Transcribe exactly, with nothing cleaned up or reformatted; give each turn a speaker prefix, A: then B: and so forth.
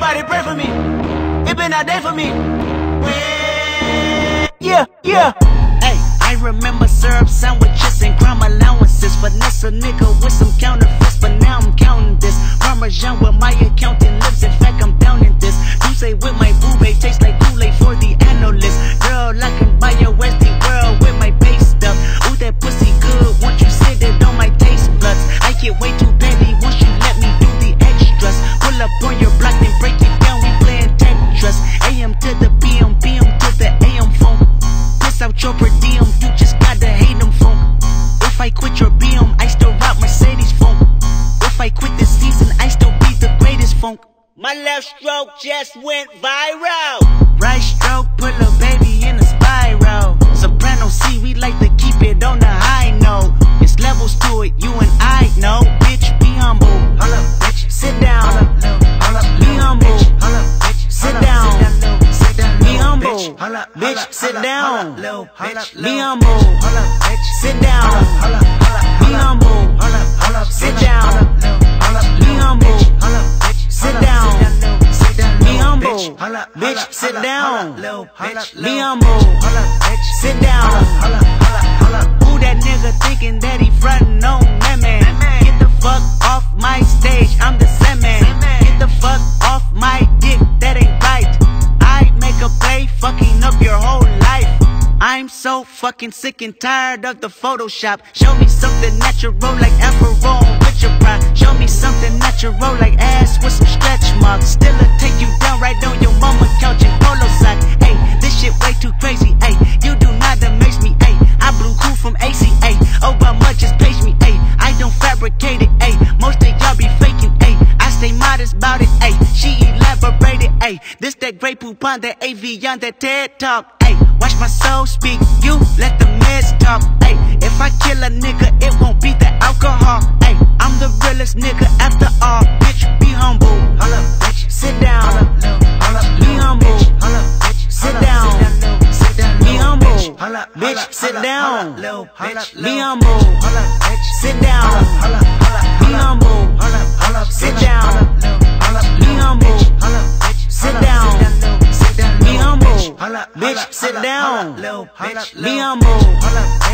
A: Everybody pray for me. It been a day for me. Yeah, yeah.
B: Hey, I remember syrup sandwiches and crime allowances. Finesse a nigga with some counterfeits, but now I'm counting this. Parmesan with my accountant lips. In fact, I'm down in this. You say with my boo-bae tastes like Kool-Aid for the analyst. Girl, I can buy your Westie world with my base stuff. Ooh, that pussy good. Once you sit it on my taste buds, I get way too petty once you let me do the extras. Pull up on your block and break it down. We playing Tetris. A M to the P M, P M to the A M phone. Piss out your per diem, you just gotta hate them phone. If I quit your B M, I still rock Mercedes phone. If I quit this season, I still be the greatest funk. My left stroke just went viral. Right stroke put a baby in a spiral. Soprano C, we like to keep it on the high note. It's levels to it, you and I know. Bitch, be humble. Hold up, bitch. Sit down. Hold up, hold up, be humble. Hold up, bitch. Sit down. Be humble. Bitch, sit down. Be humble. Sit down. Be humble. Sit down. Be humble. Sit down. Be humble. Bitch, sit down. Be humble. Sit down. Who that nigga thinking that he frontin' on that man? Get the fuck off my stage, I'm the Sandman. Get the fuck off my dick, that ain't right. I make a play, fucking up your whole life. I'm so fucking sick and tired of the Photoshop. Show me something natural like Afro with your pride. Show me something natural like ass with some stretch marks. Still a take you down right on your mama couch in polo sock. Ayy, this shit way too crazy. Ayy, you do not amaze me. Ayy, I blew cool from A C A. Obama just page me. Ayy, I don't fabricate it. Ayy, most of y'all be faking. Ayy, I stay modest about it. Ayy, she elaborated. Ayy, this that Grey Poupon, that A V on that TED Talk. Ayy, watch my soul speak, you let the meds talk. Ayy, if I kill a nigga, it won't be the alcohol. Ayy, I'm the realest nigga after all. Bitch, be humble. Hold up, bitch. Sit down. Be humble. Sit down. Be humble. Bitch, sit down. Be humble. Sit down. Be humble. Sit down. Be humble. Sit down. Be humble. Bitch, sit down. Be humble.